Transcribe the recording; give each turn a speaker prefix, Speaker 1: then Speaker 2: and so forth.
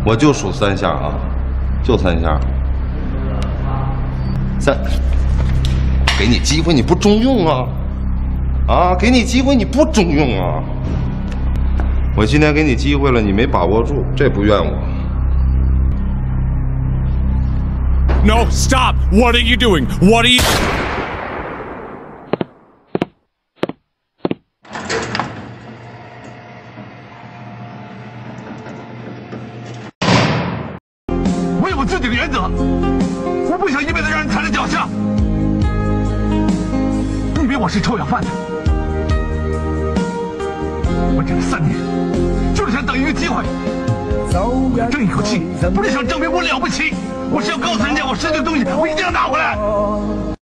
Speaker 1: 我就数3下啊，就3下。3，给你机会你不中用啊！啊，给你机会你不中用啊！我今天给你机会了，你没把握住，这不怨我。
Speaker 2: No, stop! What are you doing? What are you...
Speaker 3: 我有我自己的原则，我不想一辈子让人踩在脚下。你以为我是臭氧贩子？我整了3年，就是想等一个机会，争一口气，不是想证明我了不起。 我是要告诉人家，我失去的东西，我一定要拿回来。